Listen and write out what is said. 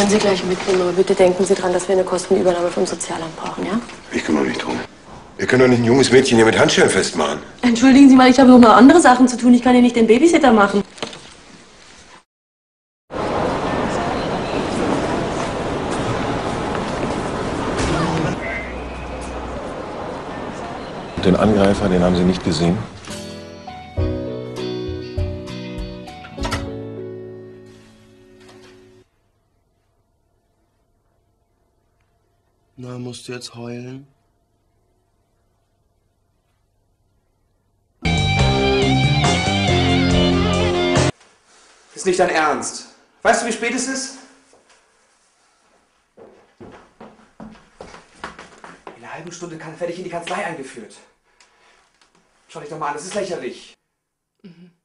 können Sie gleich mitnehmen, aber bitte denken Sie dran, dass wir eine Kostenübernahme vom Sozialamt brauchen, ja? Ich kümmere mich drum. Wir können doch nicht ein junges Mädchen hier mit Handschellen festmachen. Entschuldigen Sie mal, ich habe noch mal andere Sachen zu tun. Ich kann hier nicht den Babysitter machen. Den Angreifer, den haben Sie nicht gesehen? Na, musst du jetzt heulen? Ist nicht dein Ernst. Weißt du, wie spät es ist? In einer halben Stunde werde ich in die Kanzlei eingeführt. Schau dich doch mal an, das ist lächerlich. Mhm.